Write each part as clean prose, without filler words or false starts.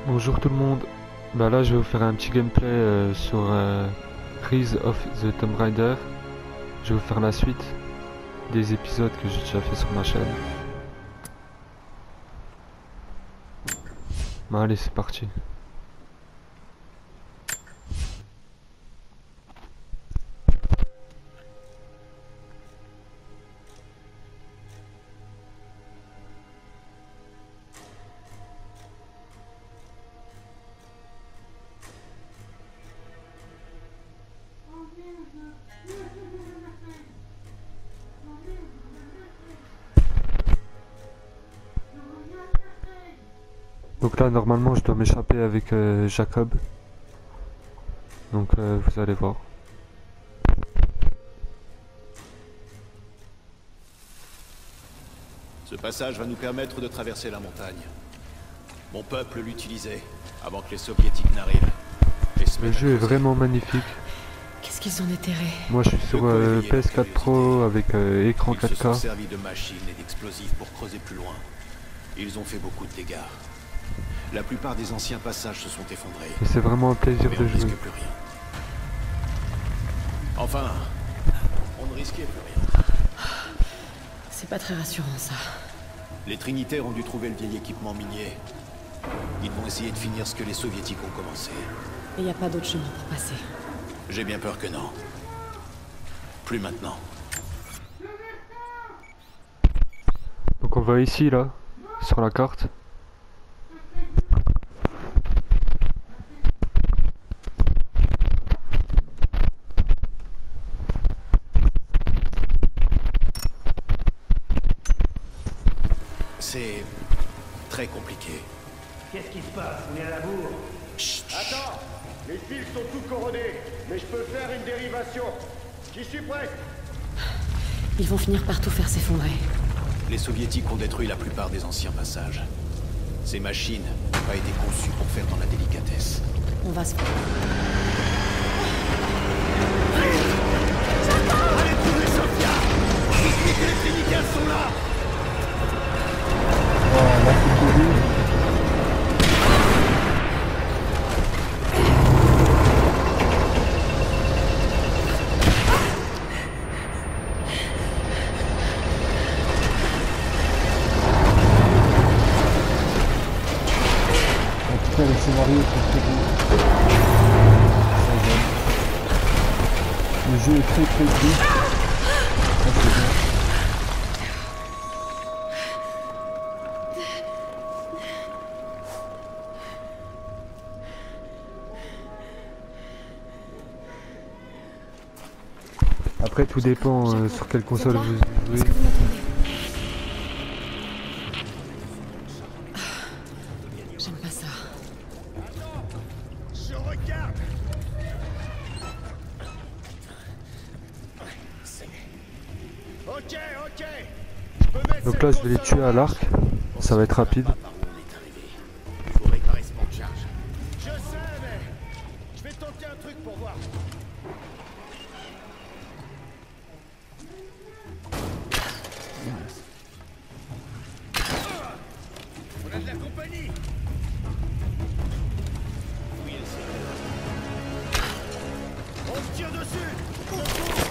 Bonjour tout le monde, bah là je vais vous faire un petit gameplay sur Rise of the Tomb Raider. Je vais vous faire la suite des épisodes que j'ai déjà fait sur ma chaîne. Bah allez, c'est parti. Donc là normalement je dois m'échapper avec Jacob. Donc vous allez voir. Ce passage va nous permettre de traverser la montagne. Mon peuple l'utilisait avant que les soviétiques n'arrivent. Le jeu est vraiment magnifique. Qu'est-ce qu'ils ont déterré? Moi je suis sur PS4 Pro avec écran 4K. Ils se sont servis de machines et d'explosifs pour creuser plus loin. Ils ont fait beaucoup de dégâts. La plupart des anciens passages se sont effondrés. Et c'est vraiment un plaisir Mais de on ne jouer. risque plus rien. Enfin, on ne risquait plus rien. C'est pas très rassurant ça. Les Trinitaires ont dû trouver le vieil équipement minier. Ils vont essayer de finir ce que les soviétiques ont commencé. Et y a pas d'autre chemin pour passer. J'ai bien peur que non. Plus maintenant. Donc on va ici là, sur la carte. C'est très compliqué. Qu'est-ce qui se passe? On est à la bourre. Attends, les fils sont tout corrodés, mais je peux faire une dérivation. J'y suis prêt. Ils vont finir par tout faire s'effondrer. Les soviétiques ont détruit la plupart des anciens passages. Ces machines n'ont pas été conçues pour faire dans la délicatesse. On va se... Allez trouver Sofia! Dites-lui que les Trinitaires sont là! Le scénario est très beau. Le jeu est très beau. Ça, c'est bien. Après tout dépend sur quelle console vous Est-ce jouez. que vous m'entendez? J'aime pas ça. Je regarde. Ok. Je peux mettre Donc là je vais les tuer à l'arc. Ça va être rapide. Il faut réparer ce manque de charge. Je sais, mais je vais tenter un truc pour voir. On a de la compagnie. On se tire dessus.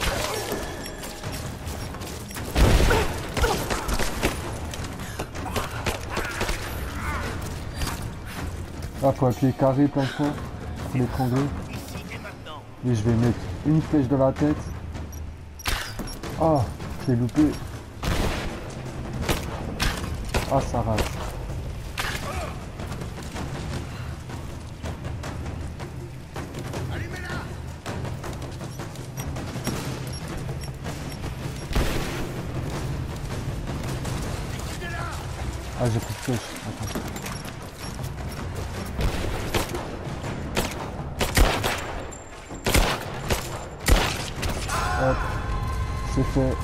Là, faut appuyer carré plein de fois pour l'étrangler. Et je vais mettre une flèche dans la tête. Ah, je l'ai loupé. Ah, ça rate. Ah, j'ai pris de flèche. Attends. Hop, c'est fait.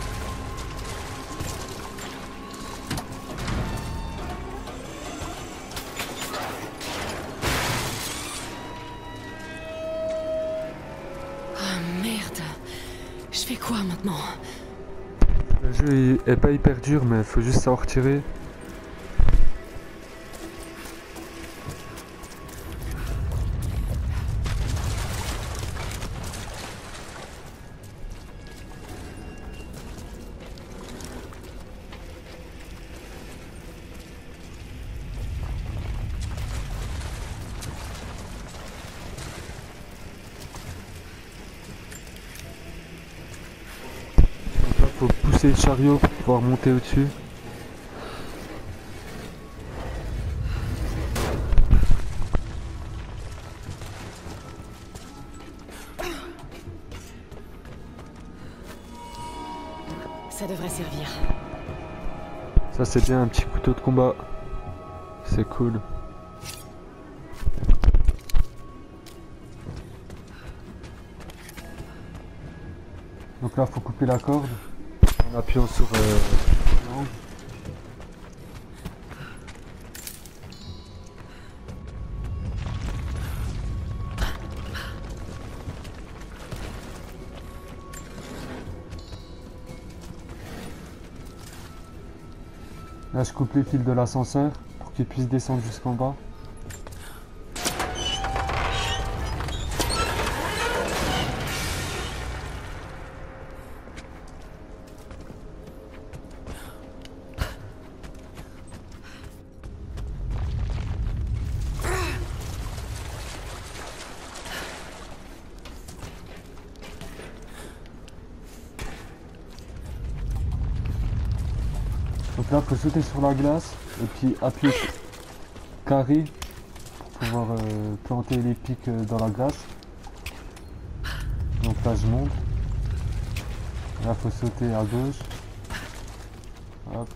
Oh merde. Je fais quoi maintenant? Le jeu est pas hyper dur mais il faut juste savoir tirer. pousser le chariot pour pouvoir monter au-dessus. Ça devrait servir. Ça c'est bien, un petit couteau de combat. C'est cool. Donc là, faut couper la corde. En appuyant sur triangle. Là, je coupe les fils de l'ascenseur pour qu'il puisse descendre jusqu'en bas. Donc là, il faut sauter sur la glace et puis appuyer sur carré pour pouvoir planter les pics dans la glace. Donc là, je monte. Là, il faut sauter à gauche. Hop.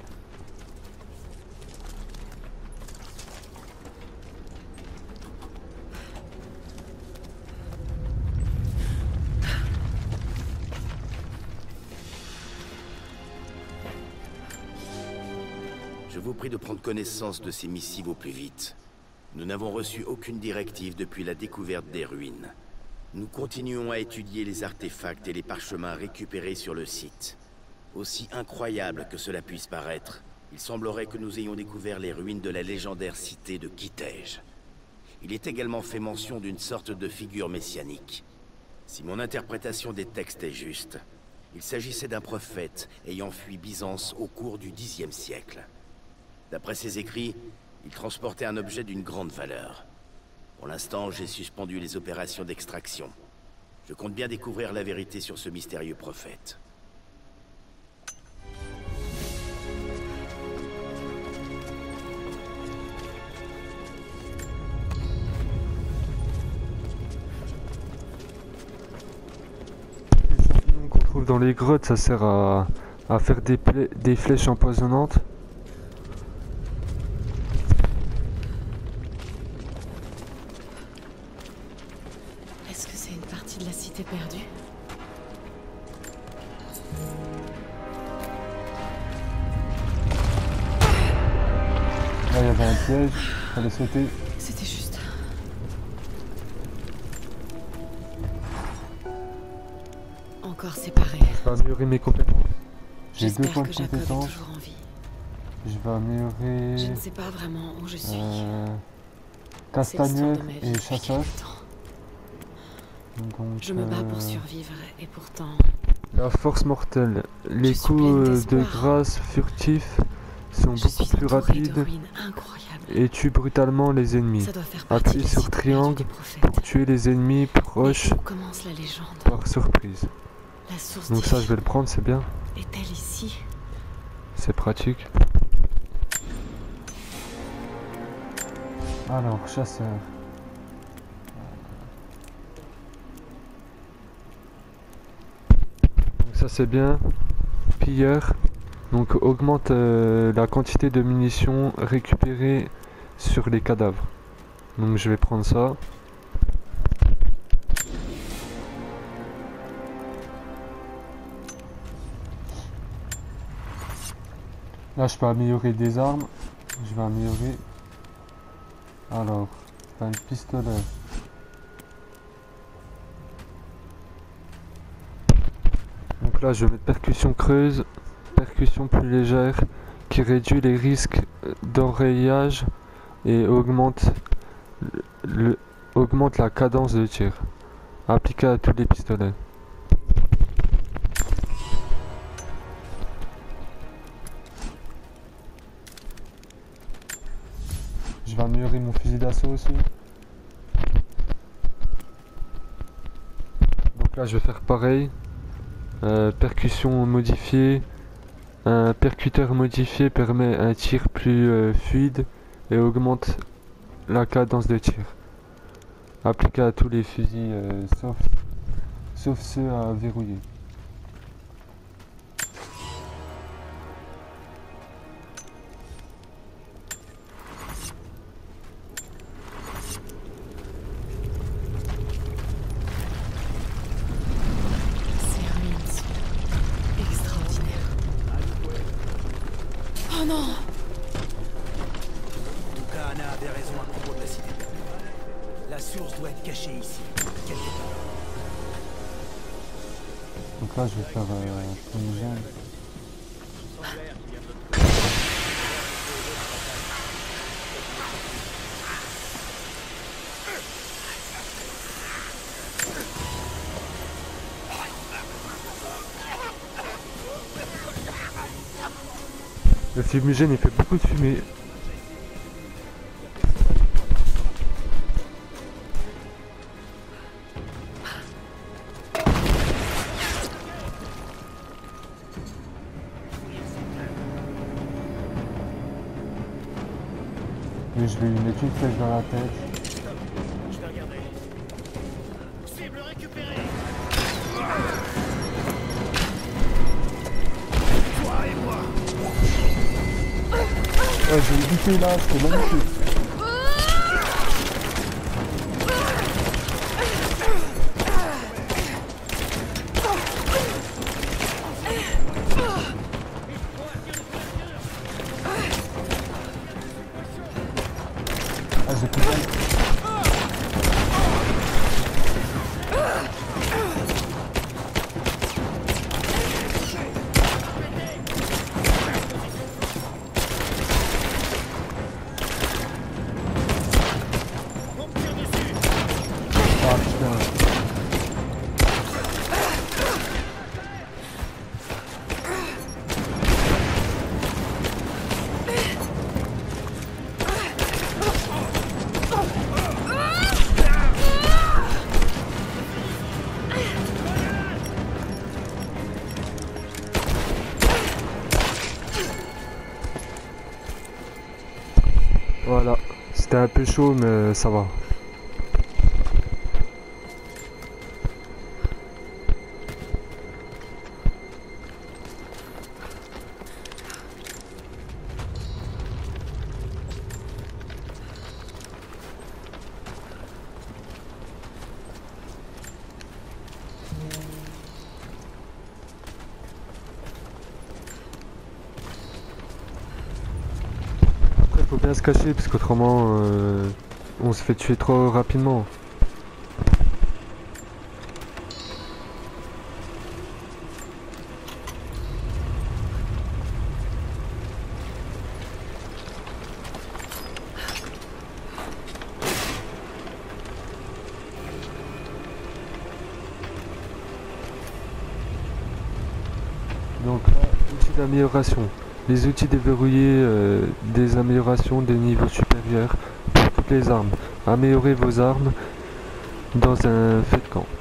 Je vous prie de prendre connaissance de ces missives au plus vite. Nous n'avons reçu aucune directive depuis la découverte des ruines. Nous continuons à étudier les artefacts et les parchemins récupérés sur le site. Aussi incroyable que cela puisse paraître, il semblerait que nous ayons découvert les ruines de la légendaire cité de Kitej. Il est également fait mention d'une sorte de figure messianique. Si mon interprétation des textes est juste, il s'agissait d'un prophète ayant fui Byzance au cours du Xe siècle. D'après ses écrits, il transportait un objet d'une grande valeur. Pour l'instant, j'ai suspendu les opérations d'extraction. Je compte bien découvrir la vérité sur ce mystérieux prophète. Les champignons qu'on trouve dans les grottes, ça sert à faire des flèches empoisonnantes. Est-ce que c'est une partie de la cité perdue? Là, il y avait un piège. Il fallait sauter. C'était juste. Encore séparés. Je vais améliorer mes compétences. J'ai 2 J'espère points que de Jacob est compétence. toujours en vie. Je vais améliorer Je ne sais pas vraiment où je suis. C'est l'histoire castagneur de ma vie et depuis chasseur. quelque temps. Donc, Je me bats pour survivre et pourtant, La force mortelle. Les Je suis pleine coups de d'espoir. grâce furtifs sont je beaucoup suis plus entourée de rapides ruines incroyables. et tuent brutalement les ennemis. Ça doit faire partie Appuyez de la sur cité triangle perdue du prophète. pour tuer les ennemis proches Mais où commence la légende? par surprise. La source Donc ça, je vais divine le prendre, c'est bien. est-elle ici? C'est pratique. alors, chasseur. Donc ça, c'est bien. Pilleur. Donc augmente la quantité de munitions récupérées sur les cadavres. Donc je vais prendre ça. Là, je peux améliorer des armes. Je vais améliorer. Alors, un pistolet. Donc là, je vais mettre percussion creuse, percussion plus légère, qui réduit les risques d'enrayage et augmente augmente la cadence de tir. Appliqué à tous les pistolets. Je vais améliorer mon fusil d'assaut aussi. Donc là, je vais faire pareil. Percussion modifiée, Un percuteur modifié permet un tir plus fluide et augmente la cadence de tir. Appliqué à tous les fusils sauf ceux à verrouiller. Ces ruines sont extraordinaires. Oh non! En tout cas, Anna avait raison à propos de la cité. La source doit être cachée ici, quelque part. Donc là, je vais faire fumigène. Le fumigène il fait beaucoup de fumée. Mais je vais lui mettre une flèche dans la tête. Je vais regarder. Cible récupérée. Toi et moi. Ouais, je vais le buter là, c'est magnifique. Ah, j'ai plus de... Ah putain. Voilà, c'était un peu chaud mais ça va. Après faut bien se cacher parce qu'autrement on se fait tuer trop rapidement. Donc là, outils d'amélioration. Les outils déverrouillés des améliorations des niveaux supérieurs pour toutes les armes. Améliorez vos armes dans un feu de camp.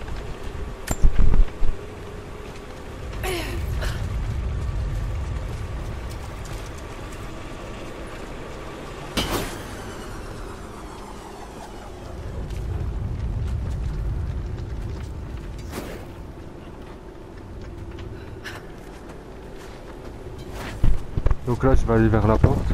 Donc là je vais aller vers la porte.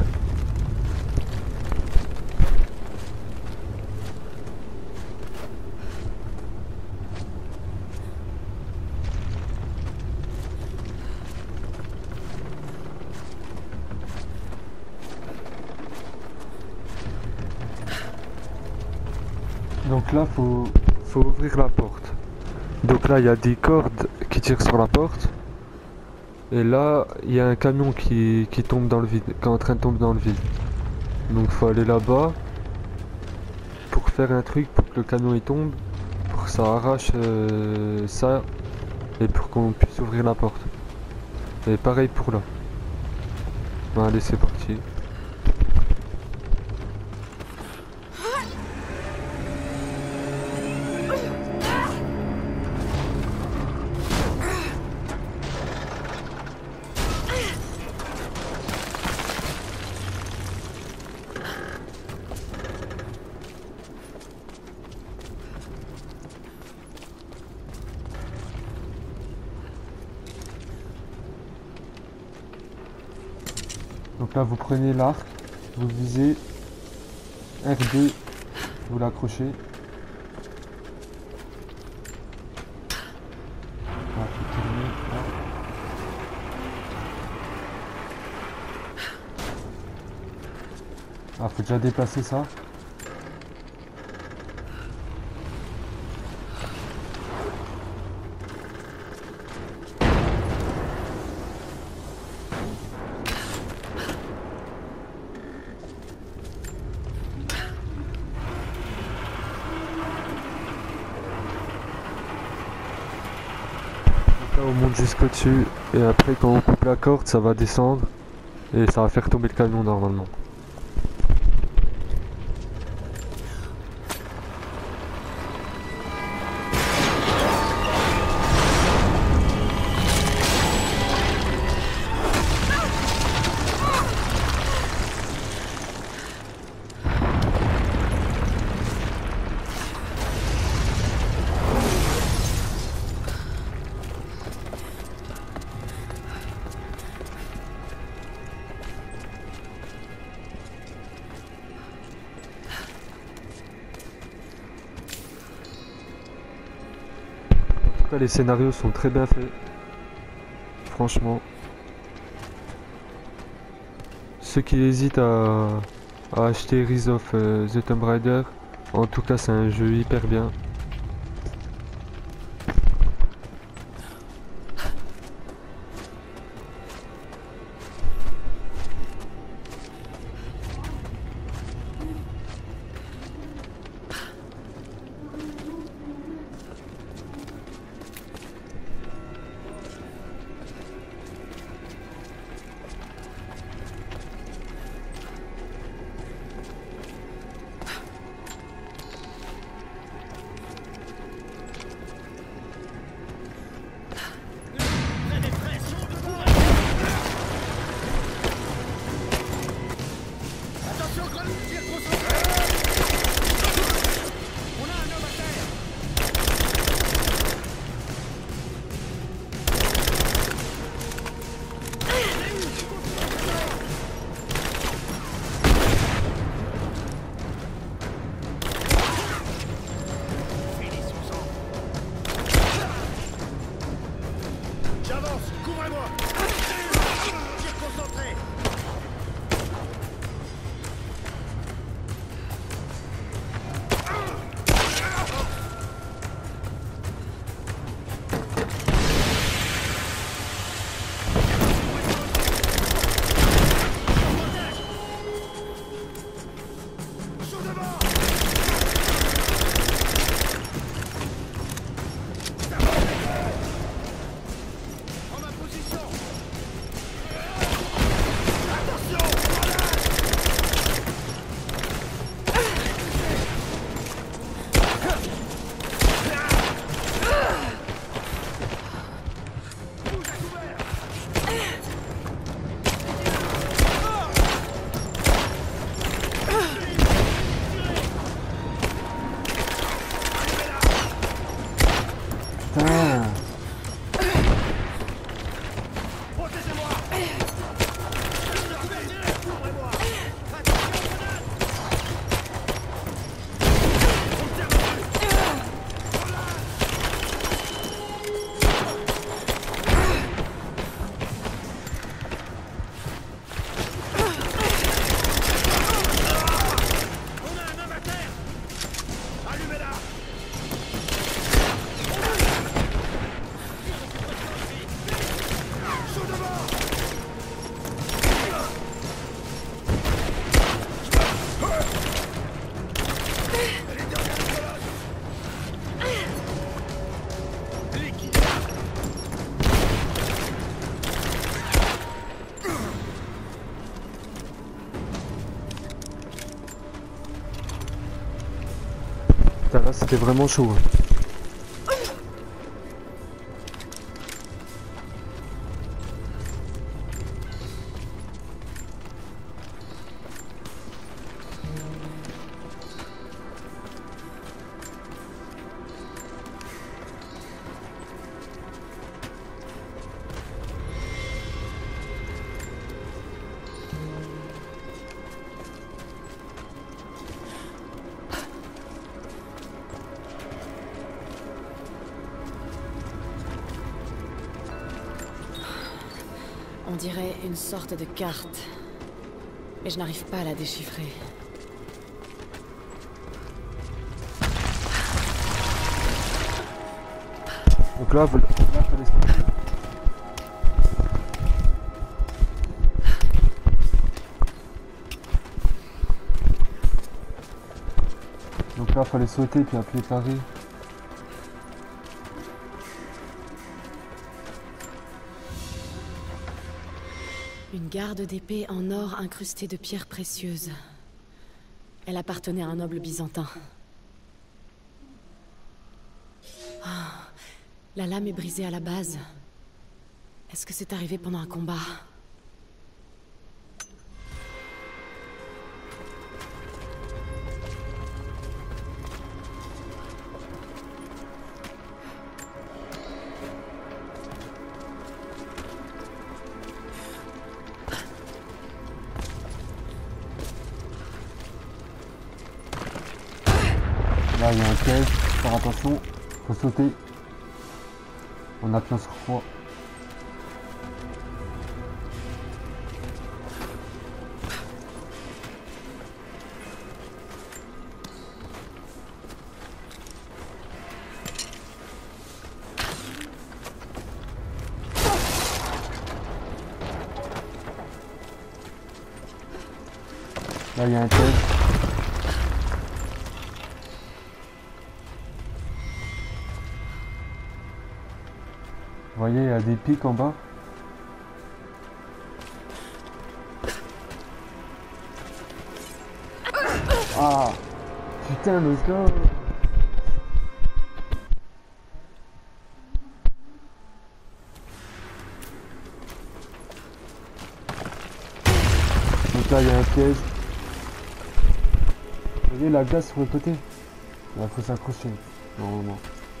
Donc là faut ouvrir la porte. Donc là il y a des cordes qui tirent sur la porte. Et là, il y a un camion qui tombe dans le vide, qui est en train de tomber dans le vide. Donc faut aller là-bas pour faire un truc pour que le camion il tombe, pour que ça arrache ça et pour qu'on puisse ouvrir la porte. Et pareil pour là. Bon, allez, c'est parti. Donc là vous prenez l'arc, vous visez, R2, vous l'accrochez. Ah, faut tourner, là. Ah, faut déjà déplacer ça. Là on monte jusqu'au-dessus et après quand on coupe la corde ça va descendre et ça va faire tomber le camion normalement. En tout cas les scénarios sont très bien faits. Franchement. Ceux qui hésitent à acheter Rise of the Tomb Raider, en tout cas c'est un jeu hyper bien. J'avance, couvrez-moi. Tir concentré. Putain, là c'était vraiment chaud. dirait une sorte de carte. Mais je n'arrive pas à la déchiffrer. Donc là, fallait se coucher. Donc là, fallait sauter puis appuyer carré. Une garde d'épée en or incrustée de pierres précieuses. Elle appartenait à un noble byzantin. Ah, la lame est brisée à la base. Est-ce que c'est arrivé pendant un combat? Là, il y a un piège. Faire attention. Faut sauter. En appuyant sur croix. Là, il y a un piège. Vous voyez, il y a des pics en bas. Ah, putain, let's go. Donc là, il y a un piège. Vous voyez la glace sur le côté? Là, faut s'accrocher, normalement.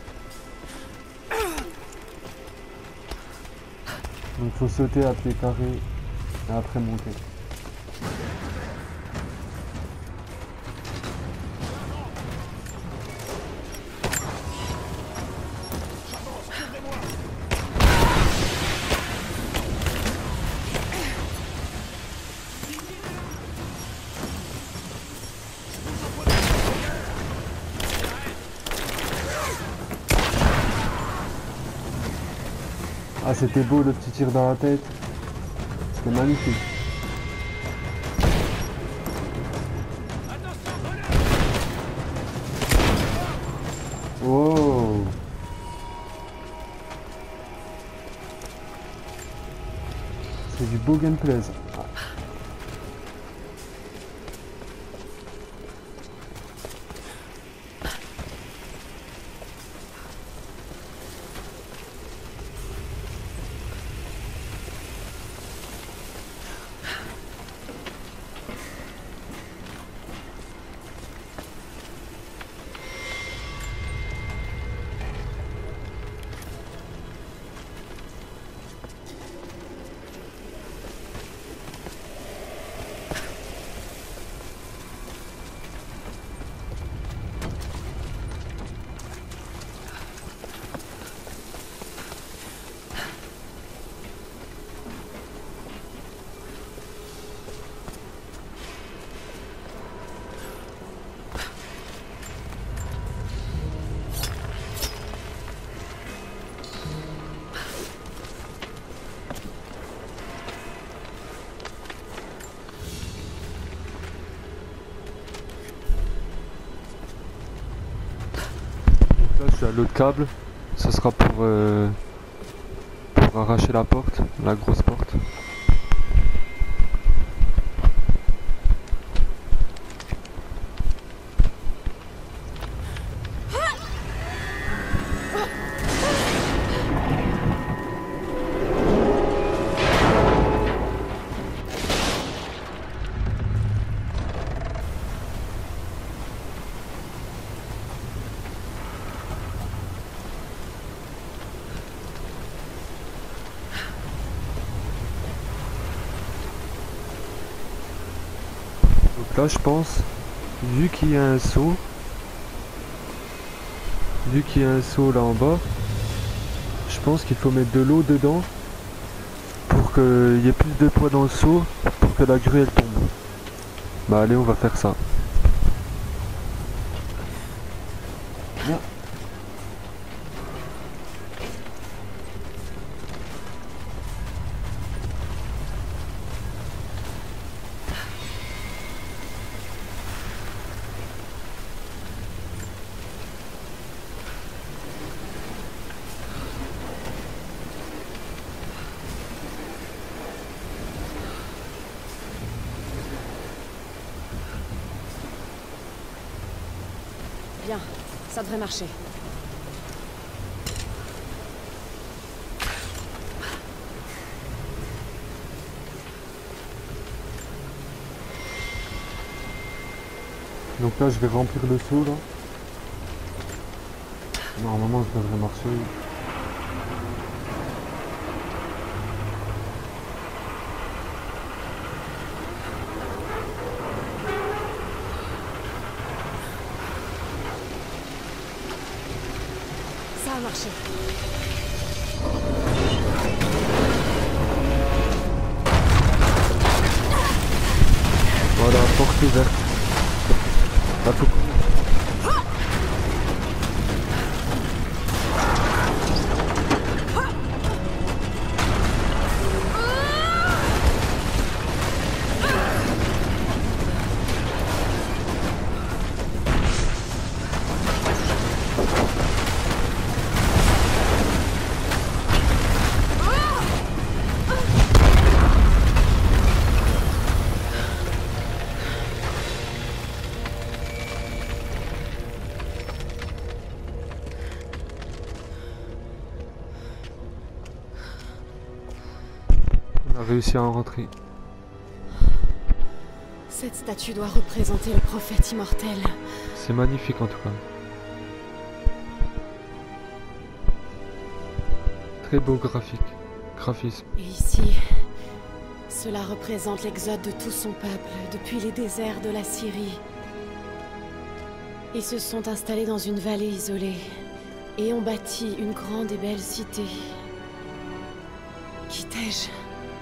Donc faut sauter à pied carré et après monter. Ah, c'était beau le petit tir dans la tête. C'était magnifique. Wow. C'est du beau gameplay ça. Ah. Là, je suis à l'autre câble. Ce sera pour arracher la porte, la grosse porte. Donc là, je pense, vu qu'il y a un seau là en bas, je pense qu'il faut mettre de l'eau dedans pour qu'il y ait plus de poids dans le seau pour que la grue elle tombe. Bah allez, on va faire ça. Bien. Bien, ça devrait marcher. Donc là je vais remplir le seau là. Normalement ça devrait marcher. Ça a marché. Voilà, porte ouverte. Là, faut courir. On a réussi à en rentrer. Cette statue doit représenter le prophète immortel. C'est magnifique en tout cas. Très beau graphisme. Et ici, cela représente l'exode de tout son peuple depuis les déserts de la Syrie. Ils se sont installés dans une vallée isolée et ont bâti une grande et belle cité. Qu'étais-je ?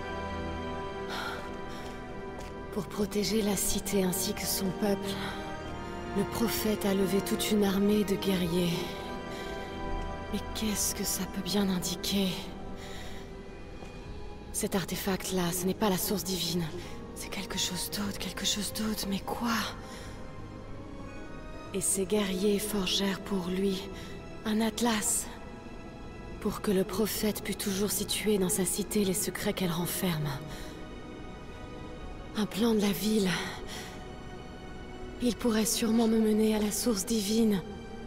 Pour protéger la cité ainsi que son peuple, le prophète a levé toute une armée de guerriers. Mais qu'est-ce que ça peut bien indiquer? Cet artefact-là, ce n'est pas la source divine. C'est quelque chose d'autre, mais quoi? Et ces guerriers forgèrent pour lui un atlas, pour que le prophète pût toujours situer dans sa cité les secrets qu'elle renferme. Un plan de la ville. Il pourrait sûrement me mener à la source divine.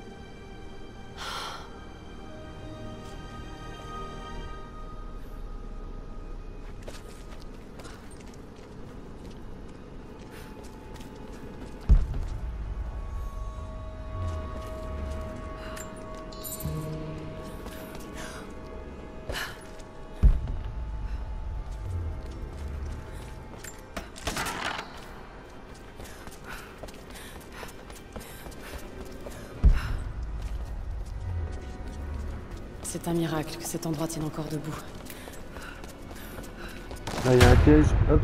C'est un miracle que cet endroit tienne encore debout. Là il y a un piège, hop.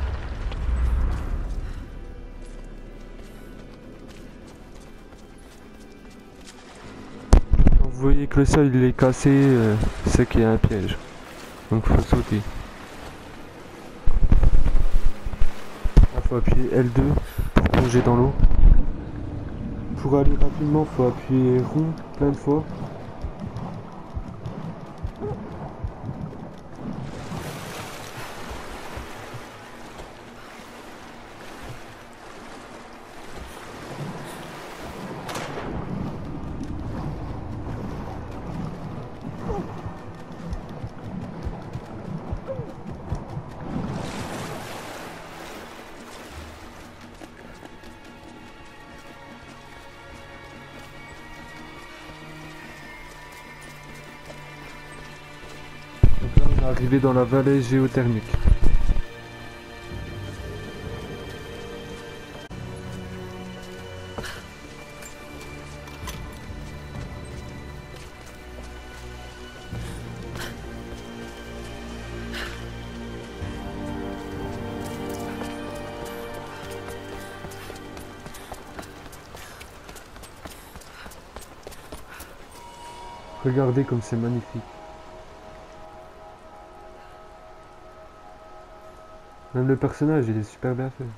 Quand vous voyez que le sol il est cassé, c'est qu'il y a un piège. Donc faut sauter. Il faut appuyer L2 pour plonger dans l'eau. Pour aller rapidement, faut appuyer rond plein de fois. Arrivé dans la vallée géothermique. Regardez comme c'est magnifique. Même le personnage, il est super bien fait.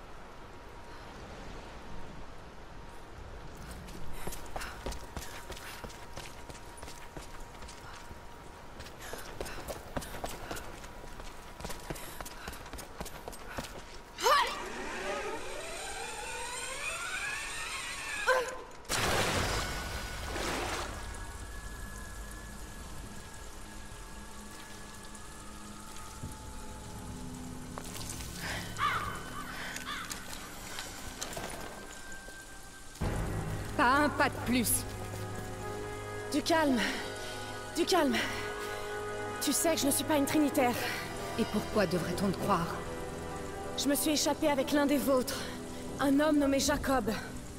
Pas un pas de plus. Du calme. Du calme. Tu sais que je ne suis pas une trinitaire. Et pourquoi devrait-on te croire? Je me suis échappée avec l'un des vôtres. Un homme nommé Jacob.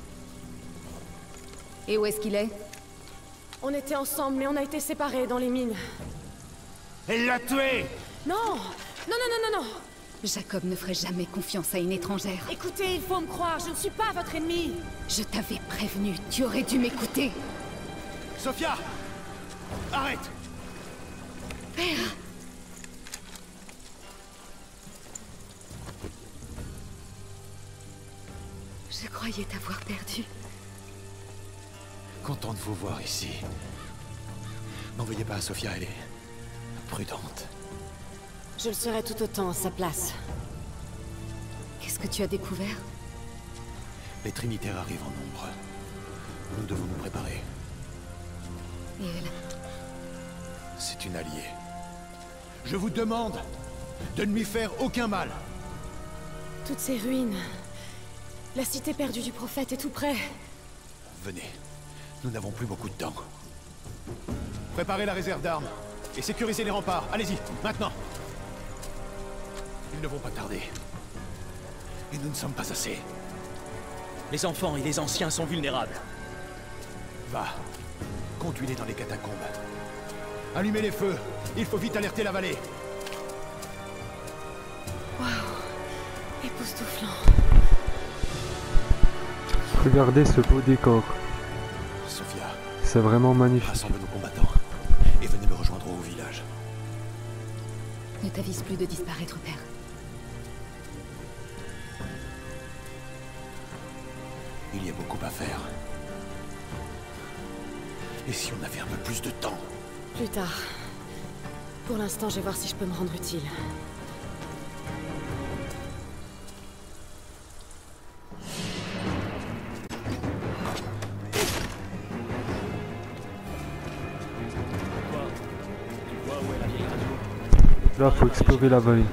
Et où est-ce qu'il est? On était ensemble, mais on a été séparés dans les mines. Elle l'a tué! Non! Non, non, non, non, non! Jacob ne ferait jamais confiance à une étrangère. Écoutez, il faut me croire, je ne suis pas votre ennemi! Je t'avais prévenu, tu aurais dû m'écouter. Sophia! Arrête! Père! Je croyais t'avoir perdu. Content de vous voir ici. N'en veuillez pas à Sophia, elle est prudente. Je le serai tout autant à sa place. Qu'est-ce que tu as découvert? Les Trinitaires arrivent en nombre. Nous devons nous préparer. Et elle? C'est une alliée. Je vous demande de ne lui faire aucun mal. Toutes ces ruines... La cité perdue du prophète est tout près. Venez, nous n'avons plus beaucoup de temps. Préparez la réserve d'armes et sécurisez les remparts. Allez-y, maintenant. Ils ne vont pas tarder. Et nous ne sommes pas assez. Les enfants et les anciens sont vulnérables. Va, conduis-les dans les catacombes. Allumez les feux, il faut vite alerter la vallée. Waouh, époustouflant. Regardez ce beau décor. Sophia, C'est vraiment magnifique. rassemble nos combattants et venez me rejoindre au village. Ne t'avise plus de disparaître, père. Il y a beaucoup à faire. Et si on avait un peu plus de temps? Plus tard. Pour l'instant, je vais voir si je peux me rendre utile. Là, faut explorer la vallée.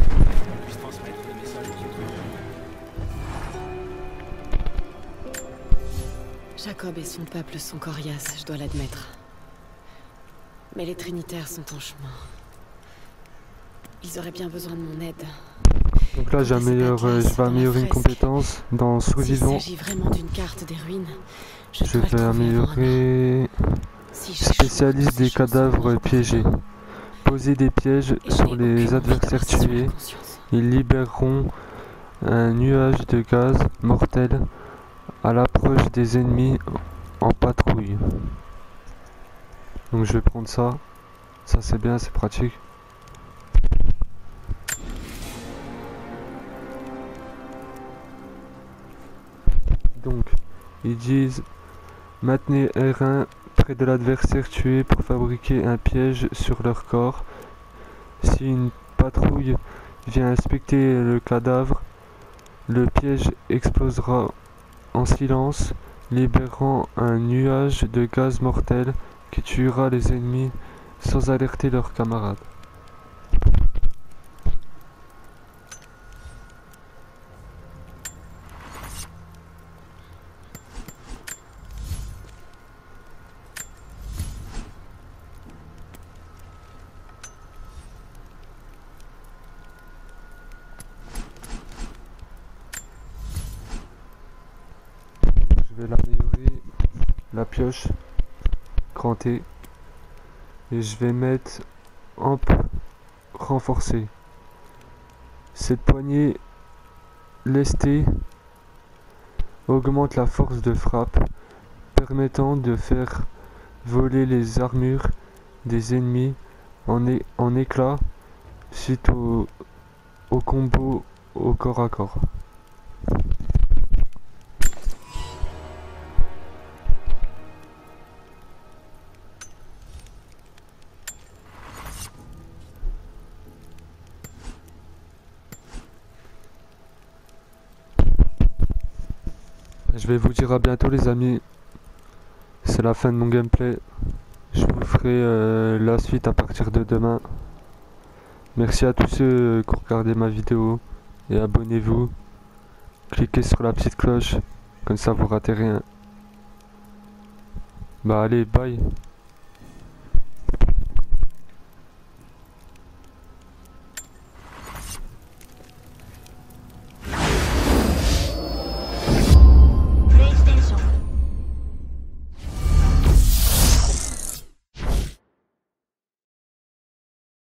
Jacob et son peuple sont coriaces, je dois l'admettre. Mais les Trinitaires sont en chemin. Ils auraient bien besoin de mon aide. Donc là, je vais améliorer une compétence dans survivant. S'il s'agit vraiment d'une carte des ruines, je Je dois le vais trouver avant un an. améliorer Si j'échoue, spécialiste des ces choses cadavres seront piégés. Poser des pièges Et je sur n'ai les aucune adversaires envie d'avoir ça sur la tués. conscience. Ils libéreront un nuage de gaz mortel à l'approche des ennemis en patrouille. Donc je vais prendre ça. Ça c'est bien, c'est pratique. Donc, ils disent maintenez R1 près de l'adversaire tué pour fabriquer un piège sur leur corps. Si une patrouille vient inspecter le cadavre, le piège explosera en silence, libérant un nuage de gaz mortel qui tuera les ennemis sans alerter leurs camarades. Je vais l'améliorer, la pioche, grand T, et je vais mettre amp renforcé. Cette poignée lestée augmente la force de frappe, permettant de faire voler les armures des ennemis en éclats suite au combo au corps à corps. Je vais vous dire à bientôt les amis. C'est la fin de mon gameplay. Je vous ferai la suite à partir de demain. Merci à tous ceux qui ont regardé ma vidéo. Et abonnez-vous. Cliquez sur la petite cloche. Comme ça vous ratez rien. Bah allez, bye.